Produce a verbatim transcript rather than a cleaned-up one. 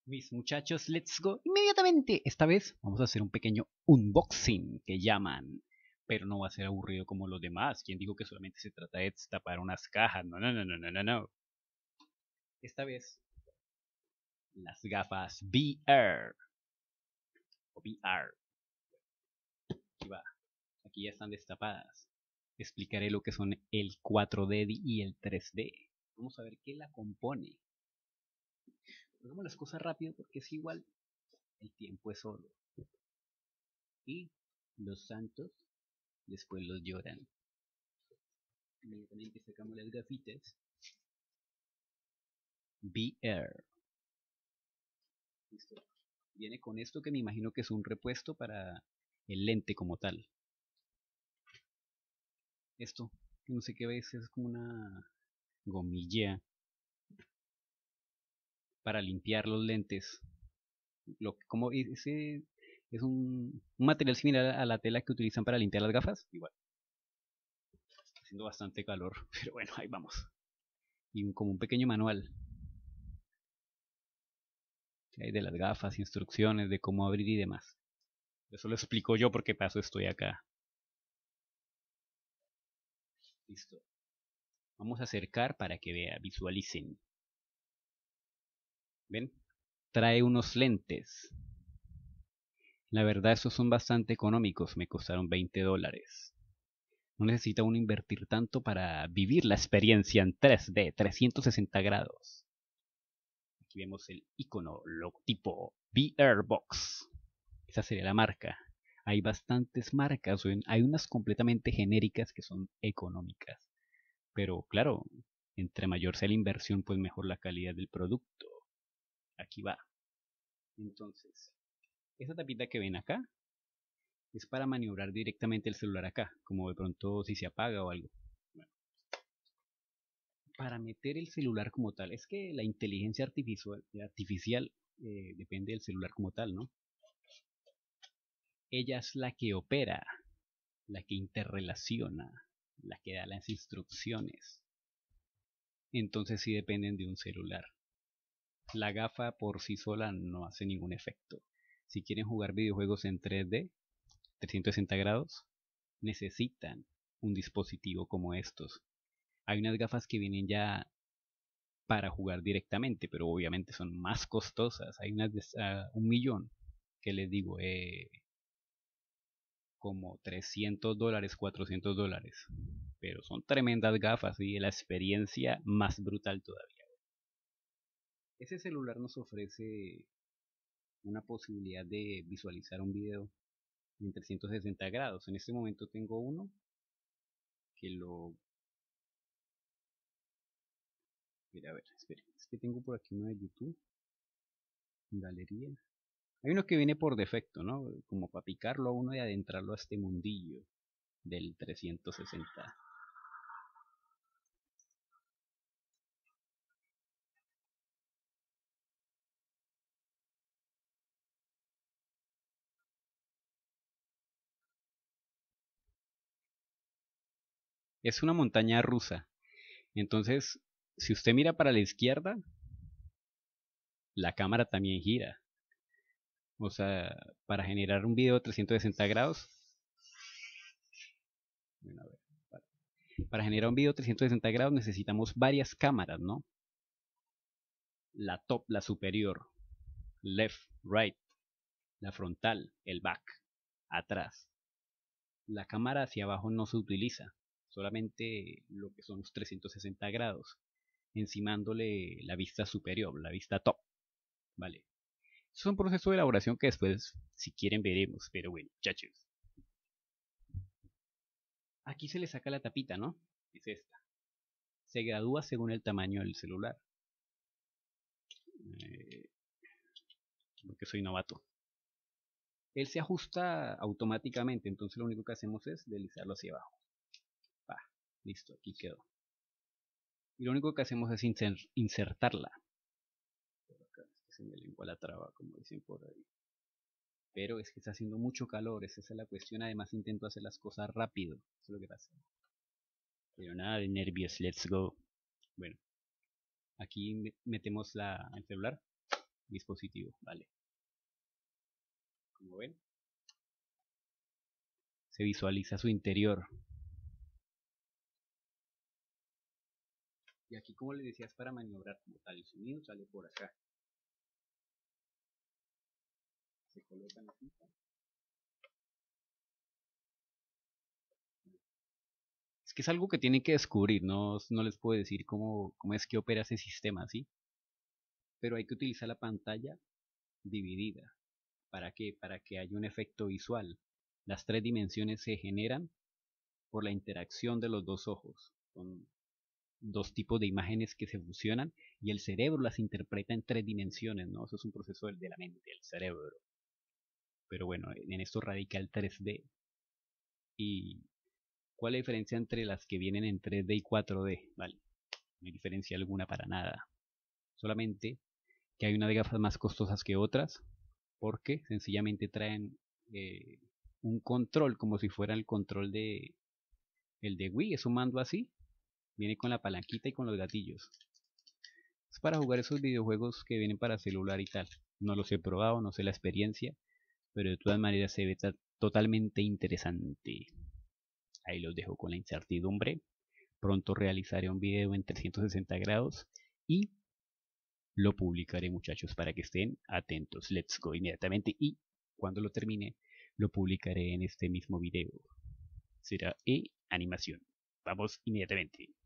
Mis muchachos, let's go inmediatamente. Esta vez vamos a hacer un pequeño unboxing que llaman. Pero no va a ser aburrido como los demás. ¿Quién dijo que solamente se trata de destapar unas cajas? No, no, no, no, no, no, no. Esta vez, las gafas V R. O V R. Aquí va. Aquí ya están destapadas. Explicaré lo que son el cuatro D y el tres D. Vamos a ver qué la compone. Hagamos las cosas rápido porque es igual. El tiempo es oro. Y los santos después los lloran. Inmediatamente sacamos las gafitas. V R. Listo. Viene con esto que me imagino que es un repuesto para el lente como tal. Esto, no sé qué ves, es como una gomilla para limpiar los lentes. Lo, como ese es un, un material similar a la tela que utilizan para limpiar las gafas. Igual. Está haciendo bastante calor, pero bueno, ahí vamos. Y un, como un pequeño manual. Hay de las gafas, instrucciones de cómo abrir y demás. Eso lo explico yo porque paso estoy acá. Listo. Vamos a acercar para que vea, visualicen. ¿Ven? Trae unos lentes. La verdad, estos son bastante económicos. Me costaron veinte dólares. No necesita uno invertir tanto para vivir la experiencia en tres D, trescientos sesenta grados. Aquí vemos el icono, logotipo V R Box. Esa sería la marca. Hay bastantes marcas, hay unas completamente genéricas que son económicas. Pero claro, entre mayor sea la inversión, pues mejor la calidad del producto. Aquí va. Entonces, esta tapita que ven acá es para maniobrar directamente el celular acá, como de pronto si se apaga o algo. Bueno, para meter el celular como tal, es que la inteligencia artificial, artificial eh, depende del celular como tal, ¿no? Ella es la que opera, la que interrelaciona, la que da las instrucciones. Entonces sí dependen de un celular. La gafa por sí sola no hace ningún efecto. Si quieren jugar videojuegos en tres D, trescientos sesenta grados, necesitan un dispositivo como estos. Hay unas gafas que vienen ya para jugar directamente, pero obviamente son más costosas. Hay unas de uh, un millón, que les digo, eh, como trescientos dólares, cuatrocientos dólares. Pero son tremendas gafas y la experiencia más brutal todavía. Ese celular nos ofrece una posibilidad de visualizar un video en trescientos sesenta grados. En este momento tengo uno que lo... Mira, a ver, espera, es que tengo por aquí uno de YouTube, galería. Hay uno que viene por defecto, ¿no? Como para picarlo a uno y adentrarlo a este mundillo del trescientos sesenta. Es una montaña rusa. Entonces, si usted mira para la izquierda, la cámara también gira. O sea, para generar un video de trescientos sesenta grados, bueno, a ver, para, para generar un video de trescientos sesenta grados necesitamos varias cámaras, ¿no? La top, la superior, left, right, la frontal, el back, atrás. La cámara hacia abajo no se utiliza, solamente lo que son los trescientos sesenta grados, encimándole la vista superior, la vista top, ¿vale? Es un proceso de elaboración que después, si quieren, veremos, pero bueno, muchachos. Aquí se le saca la tapita, ¿no? Es esta. Se gradúa según el tamaño del celular. Eh, porque soy novato. Él se ajusta automáticamente, entonces lo único que hacemos es deslizarlo hacia abajo. Va, listo, aquí quedó. Y lo único que hacemos es insertarla. Por acá, se me lengua la traba, como dicen por ahí. Pero es que está haciendo mucho calor, esa es la cuestión. Además intento hacer las cosas rápido, eso es lo que pasa. Pero nada de nervios, let's go. Bueno, aquí metemos la, el celular. dispositivo, vale. Como ven, se visualiza su interior. Y aquí, como les decía, es para maniobrar como tal. El sonido sale por acá. Se colocan aquí. Es que es algo que tienen que descubrir, no, no les puedo decir cómo, cómo es que opera ese sistema, ¿sí? Pero hay que utilizar la pantalla dividida. ¿Para qué? Para que haya un efecto visual. Las tres dimensiones se generan por la interacción de los dos ojos. Son dos tipos de imágenes que se fusionan y el cerebro las interpreta en tres dimensiones, ¿no? Eso es un proceso de la mente, el cerebro. Pero bueno, en esto radica el tres D. ¿Y cuál es la diferencia entre las que vienen en tres D y cuatro D? Vale, no hay diferencia alguna para nada. Solamente que hay unas gafas más costosas que otras porque sencillamente traen eh, un control como si fuera el control de el de Wii, es un mando así, viene con la palanquita y con los gatillos. Es para jugar esos videojuegos que vienen para celular y tal. No los he probado, no sé la experiencia, pero de todas maneras se ve totalmente interesante. Ahí los dejo con la incertidumbre. Pronto realizaré un video en trescientos sesenta grados y lo publicaré, muchachos, para que estén atentos. Let's go inmediatamente y cuando lo termine lo publicaré en este mismo video. Será e animación. Vamos inmediatamente.